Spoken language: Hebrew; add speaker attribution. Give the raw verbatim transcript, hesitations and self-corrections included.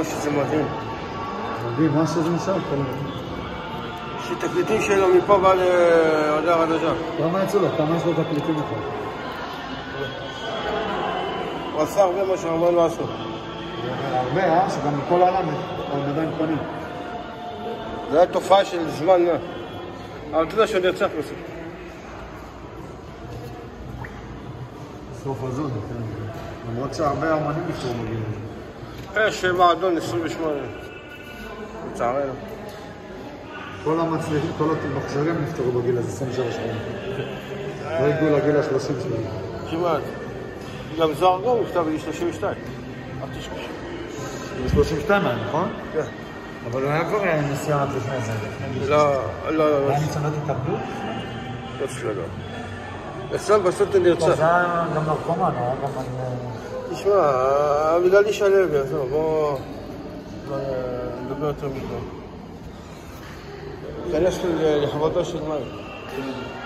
Speaker 1: שזה מדהים.
Speaker 2: מדהים, מה שזה נשאר כל הזמן?
Speaker 1: יש לי תקליטים שלו מפה ועד הודעה חדשה.
Speaker 2: כמה יצאו לו? כמה יש לו תקליטים לך?
Speaker 1: הוא עשה הרבה מה שהרבה לא עשו.
Speaker 2: הרבה, אה? שגם מכל העולם הוא עדיין פנים.
Speaker 1: זה היה תופעה של זמן מה. אבל אתה יודע שהוא נרצח בסוף.
Speaker 2: סוף הזון, כן. למרות שהרבה אמנים נפטרו בגיל הזה.
Speaker 1: יש מועדון עשרים ושמונה. לצערנו.
Speaker 2: כל המצליחים, כל המוכשרים נפטרו בגיל הזה, עשרים ושבע שנים. לא הגיעו לגיל ה-שלושים שנים.
Speaker 1: כמעט. גם זוהר גם נפטר בגיל שלושים ושתיים. אל תשכח.
Speaker 2: בגיל שלושים ושתיים היה, נכון?
Speaker 1: כן.
Speaker 2: אבל הוא היה כבר נסיעה עד לפני זה.
Speaker 1: לא, לא, לא.
Speaker 2: היה ניצונות התאבדות?
Speaker 1: לא צריך לדעת. אצלם בסוף הוא נרצח.
Speaker 2: זה היה גם נרקומן, היה גם על...
Speaker 1: תשמע, בגלל איש הלוי, אז בואו נדבר יותר מכאן. כנס לכבודו של מים.